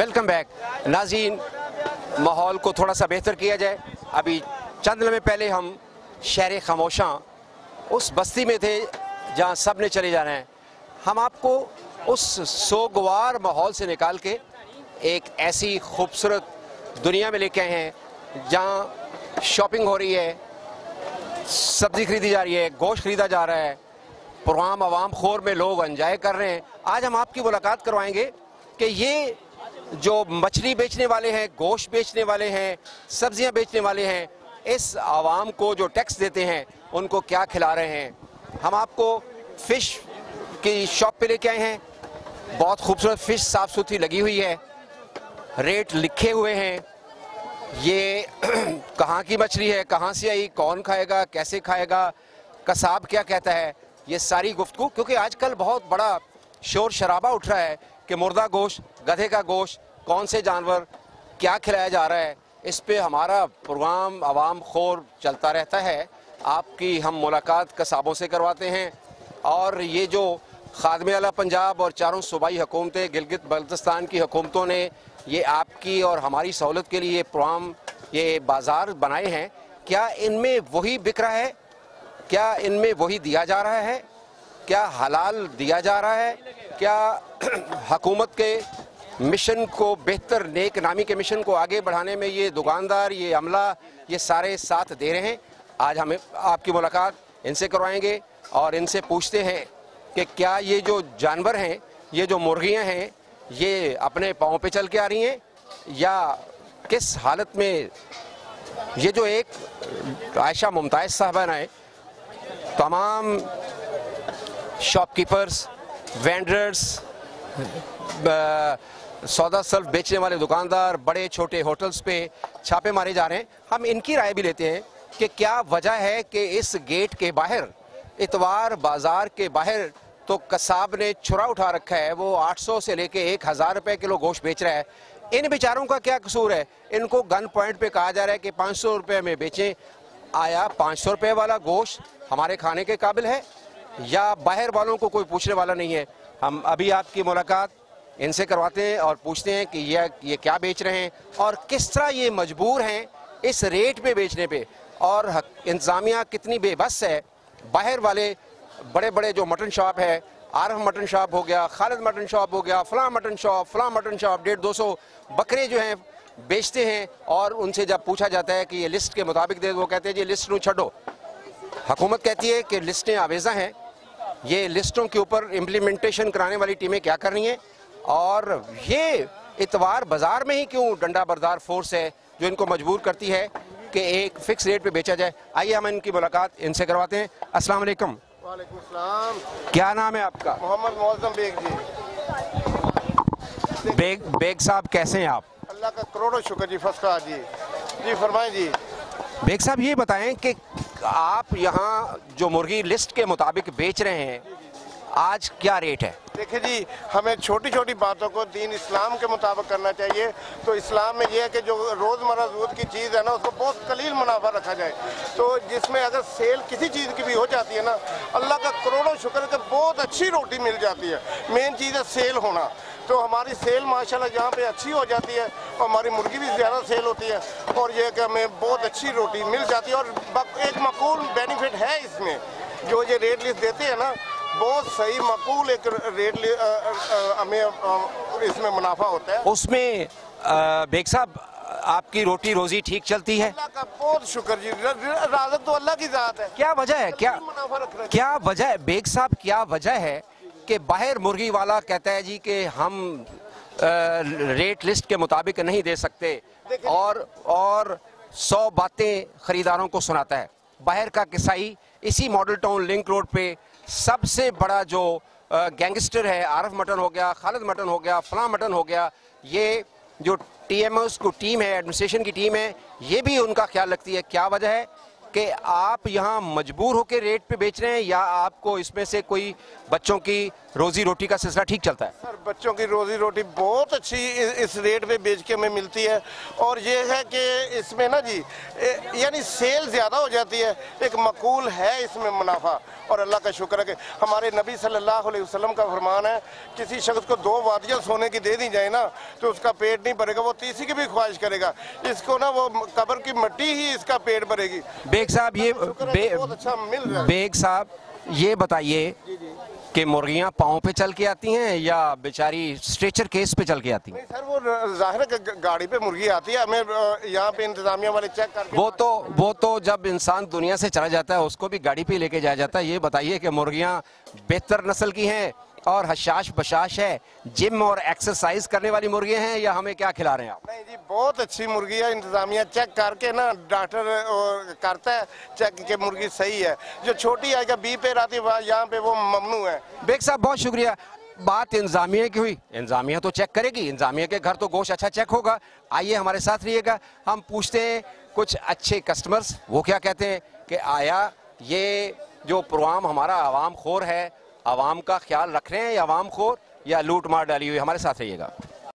Welcome back नाज़रीन। माहौल को थोड़ा सा बेहतर किया जाए। अभी चंद लम्हे पहले हम शहर खामोशां उस बस्ती में थे जहां सब ने चले जाना है। हम आपको उस सोगवार माहौल से निकाल के एक ऐसी खूबसूरत दुनिया में लेके आए हैं जहां शॉपिंग हो रही है, सब्ज़ी खरीदी जा रही है, गोश्त खरीदा जा रहा है, पुराम आवाम खोर में लोग एंजॉय कर रहे हैं। आज हम आपकी मुलाकात करवाएंगे कि ये जो मछली बेचने वाले हैं, गोश्त बेचने वाले हैं, सब्जियां बेचने वाले हैं, इस आवाम को जो टैक्स देते हैं उनको क्या खिला रहे हैं। हम आपको फ़िश की शॉप पे लेके आए हैं। बहुत खूबसूरत फ़िश साफ़ सुथरी लगी हुई है, रेट लिखे हुए हैं। ये कहाँ की मछली है, कहाँ से आई, कौन खाएगा, कैसे खाएगा, कसाब क्या कहता है, ये सारी गुफ्तगू। क्योंकि आजकल बहुत बड़ा शोर शराबा उठ रहा है कि मुर्दा गोश्त, गधे का गोश्त, कौन से जानवर, क्या खिलाया जा रहा है। इस पे हमारा प्रोग्राम आवाम खोर चलता रहता है। आपकी हम मुलाकात कसाबों से करवाते हैं और ये जो खादमे आला पंजाब और चारों सूबाई हुकूमतें, गिलगित बल्तिस्तान की हुकूमतों ने ये आपकी और हमारी सहूलत के लिए प्रोग्राम, ये बाज़ार बनाए हैं। क्या इनमें वही बिक रहा है? क्या इनमें वही दिया जा रहा है? क्या हलाल दिया जा रहा है? क्या हुकूमत के मिशन को, बेहतर नेक नामी के मिशन को आगे बढ़ाने में ये दुकानदार, ये अमला, ये सारे साथ दे रहे हैं? आज हमें आपकी मुलाकात इनसे करवाएंगे और इनसे पूछते हैं कि क्या ये जो जानवर हैं, ये जो मुर्गियां हैं, ये अपने पाँव पे चल के आ रही हैं या किस हालत में। ये जो एक आयशा मुमताज़ साहबा ने तमाम शॉपकीपर्स, वेंडर्स, सौदा सल्फ बेचने वाले दुकानदार, बड़े छोटे होटल्स पे छापे मारे जा रहे हैं। हम इनकी राय भी लेते हैं कि क्या वजह है कि इस गेट के बाहर, इतवार बाज़ार के बाहर तो कसाब ने छुरा उठा रखा है। वो 800 से लेके 1000 रुपये किलो गोश्त बेच रहा है। इन बेचारों का क्या कसूर है? इनको गन पॉइंट पे कहा जा रहा है कि 500 रुपये में बेचें। आया 500 रुपये वाला गोश्त हमारे खाने के काबिल है या बाहर वालों को कोई पूछने वाला नहीं है? हम अभी आपकी मुलाकात इनसे करवाते हैं और पूछते हैं कि ये क्या बेच रहे हैं और किस तरह ये मजबूर हैं इस रेट पे बेचने पे, और इंतज़ामिया कितनी बेबस है। बाहर वाले बड़े बड़े जो मटन शॉप है, आरफ मटन शॉप हो गया, खालिद मटन शॉप हो गया, फ़लाँ मटन शॉप, फ़लाँ मटन शॉप 150-200 बकरे जो हैं बेचते हैं और उनसे जब पूछा जाता है कि ये लिस्ट के मुताबिक दे, वो कहते हैं जी लिस्ट नू छड़ो। हुकूमत कहती है कि लिस्टें आवेज़ा हैं, ये लिस्टों के ऊपर इम्प्लीमेंटेशन कराने वाली टीमें क्या कर रही हैं, और ये इतवार बाज़ार में ही क्यों डंडा बरदार फोर्स है जो इनको मजबूर करती है कि एक फ़िक्स रेट पे बेचा जाए। आइए हम इनकी मुलाकात इनसे करवाते हैं। अस्सलाम वालेकुम। वालेकुम सलाम। क्या नाम है आपका? मोहम्मद मौज़म बेग जी। बेग साहब कैसे हैं आप? अल्लाह का करोड़ों शुक्र जी, फर्स्ट क्लास जी। जी फरमाएं जी। बेग साहब ये बताएं कि आप यहाँ जो मुर्गी लिस्ट के मुताबिक बेच रहे हैं, आज क्या रेट है? देखिए जी, हमें छोटी छोटी बातों को दीन इस्लाम के मुताबिक करना चाहिए। तो इस्लाम में यह है कि जो रोज़मर्रा ज़रूरत की चीज़ है ना, उसको बहुत कलील मुनाफा रखा जाए। तो जिसमें अगर सेल किसी चीज़ की भी हो जाती है ना, अल्लाह का करोड़ों शुक्र है कि बहुत अच्छी रोटी मिल जाती है। मेन चीज़ है सेल होना। तो हमारी सेल माशाल्लाह यहाँ पे अच्छी हो जाती है और हमारी मुर्गी भी ज़्यादा सेल होती है और ये कि हमें बहुत अच्छी रोटी मिल जाती है। और एक माकूल बेनिफिट है इसमें, जो ये रेट लिस्ट देते हैं ना, बहुत सही माकूल एक रेट हमें इसमें मुनाफा होता है। उसमें बेग साहब आपकी रोटी रोजी ठीक चलती है? अल्लाह का बहुत शुक्र जी, राज़त तो अल्लाह की ज़ात है। क्या वजह है, क्या वजह है बेग साहब, क्या वजह है कि बाहर मुर्गी वाला कहता है जी कि हम रेट लिस्ट के मुताबिक नहीं दे सकते और 100 बातें खरीदारों को सुनाता है? बाहर का किसाई इसी मॉडल टाउन लिंक रोड पे सबसे बड़ा जो गैंगस्टर है, आरफ मटन हो गया, खालिद मटन हो गया, फलां मटन हो गया, ये जो TMOs को टीम है, एडमिनिस्ट्रेशन की टीम है, ये भी उनका ख्याल रखती है। क्या वजह है कि आप यहाँ मजबूर होकर रेट पे बेच रहे हैं या आपको इसमें से कोई बच्चों की रोजी रोटी का सिलसिला ठीक चलता है? सर बच्चों की रोजी रोटी बहुत अच्छी इस रेट पे बेच के हमें मिलती है। और ये है कि इसमें ना जी यानी सेल ज़्यादा हो जाती है, एक मकूल है इसमें मुनाफा। और अल्लाह का शुक्र है कि हमारे नबी सल्लल्लाहु अलैहि वसल्लम का फरमान है, किसी शख्स को 2 वादियाँ सोने की दे दी जाए ना तो उसका पेट नहीं भरेगा, वो तीसरी की भी ख्वाहिश करेगा। इसको ना वो कब्र की मिट्टी ही इसका पेट भरेगी। बेग साहब ये बहुत अच्छा मिल रहा है। बेग साहब ये बताइए कि मुर्गियां पाँव पे चल के आती हैं या बेचारी स्ट्रेचर केस पे चल के आती हैं? नहीं सर, वो जाहिर है कि गाड़ी पे मुर्गी आती है, हमें यहाँ पे इंतजामिया वाले चेक करके वो तो जब इंसान दुनिया से चला जाता है उसको भी गाड़ी पे लेके जाया जाता है। ये बताइए कि मुर्गियां बेहतर नस्ल की हैं और हशाश बशाश है, जिम और एक्सरसाइज करने वाली मुर्गियां हैं, या हमें क्या खिला रहे हैं आप? नहीं जी, बहुत अच्छी मुर्गी है। इंतजामिया चेक करके ना डॉक्टर करता है चेक कि मुर्गी सही है। जो छोटी आएगा बी पे आती है यहाँ पे वो ममनू है। बेग साहब बहुत शुक्रिया। बात इंतजामिया की हुई, इंतजामिया तो चेक करेगी, इंतजामिया के घर तो गोश्त अच्छा चेक होगा। आइए हमारे साथ रहिएगा, हम पूछते हैं कुछ अच्छे कस्टमर्स वो क्या कहते हैं कि आया ये जो प्रोग्राम हमारा आवाम खोर है, आवाम का ख्याल रख रहे हैं या आवाम खोर या लूट मार डाली हुई। हमारे साथ रहिएगा।